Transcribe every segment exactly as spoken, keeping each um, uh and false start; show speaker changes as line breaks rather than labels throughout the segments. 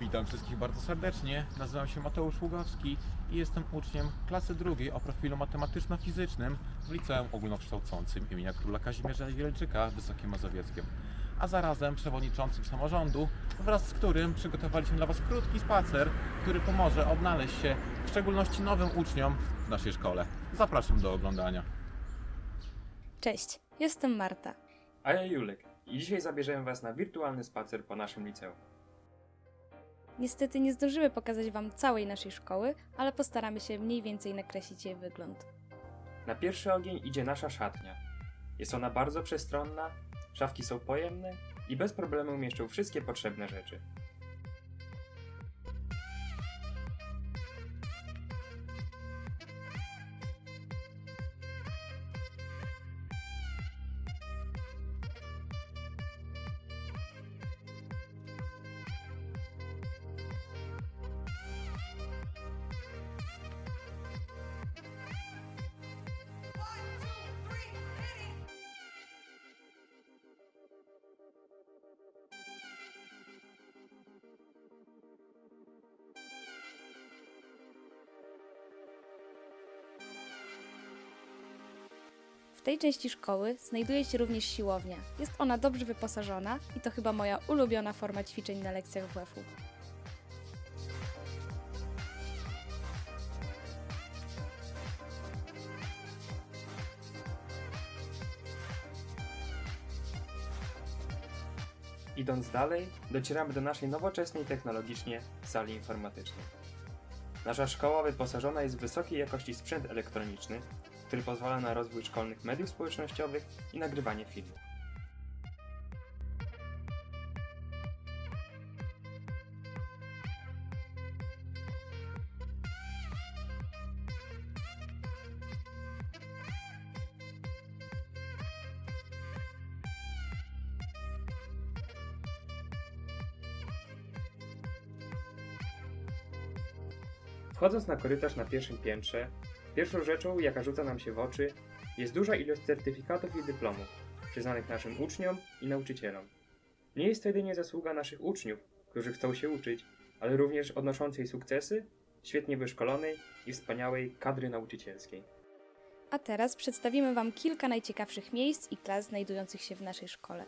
Witam wszystkich bardzo serdecznie. Nazywam się Mateusz Ługowski i jestem uczniem klasy drugiej o profilu matematyczno-fizycznym w Liceum Ogólnokształcącym imienia Króla Kazimierza Wielczyka w Wysokim Mazowieckim, a zarazem przewodniczącym samorządu, wraz z którym przygotowaliśmy dla Was krótki spacer, który pomoże odnaleźć się w szczególności nowym uczniom w naszej szkole. Zapraszam do oglądania.
Cześć, jestem Marta.
A ja Julek i dzisiaj zabierzemy Was na wirtualny spacer po naszym liceum.
Niestety nie zdążymy pokazać Wam całej naszej szkoły, ale postaramy się mniej więcej nakreślić jej wygląd.
Na pierwszy ogień idzie nasza szatnia. Jest ona bardzo przestronna, szafki są pojemne i bez problemu mieszczą wszystkie potrzebne rzeczy.
W tej części szkoły znajduje się również siłownia. Jest ona dobrze wyposażona i to chyba moja ulubiona forma ćwiczeń na lekcjach W F U.
Idąc dalej, docieramy do naszej nowoczesnej technologicznie sali informatycznej. Nasza szkoła wyposażona jest w wysokiej jakości sprzęt elektroniczny, który pozwala na rozwój szkolnych mediów społecznościowych i nagrywanie filmów. Wchodząc na korytarz na pierwszym piętrze, pierwszą rzeczą, jaka rzuca nam się w oczy, jest duża ilość certyfikatów i dyplomów, przyznanych naszym uczniom i nauczycielom. Nie jest to jedynie zasługa naszych uczniów, którzy chcą się uczyć, ale również odnoszącej sukcesy, świetnie wyszkolonej i wspaniałej kadry nauczycielskiej.
A teraz przedstawimy Wam kilka najciekawszych miejsc i klas znajdujących się w naszej szkole.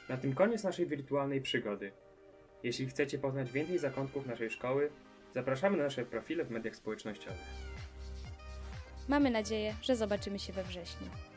Na tym koniec naszej wirtualnej przygody. Jeśli chcecie poznać więcej zakątków naszej szkoły, zapraszamy na nasze profile w mediach społecznościowych.
Mamy nadzieję, że zobaczymy się we wrześniu.